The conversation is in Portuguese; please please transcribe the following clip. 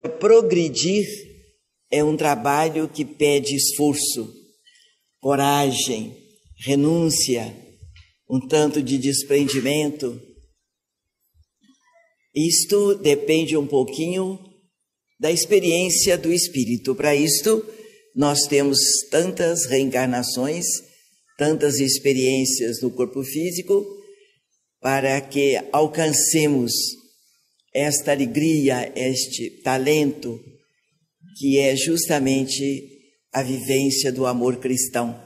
Progredir é um trabalho que pede esforço, coragem, renúncia, um tanto de desprendimento. Isto depende um pouquinho da experiência do espírito. Para isto, nós temos tantas reencarnações, tantas experiências no corpo físico, para que alcancemos esta alegria, este talento, que é justamente a vivência do amor cristão.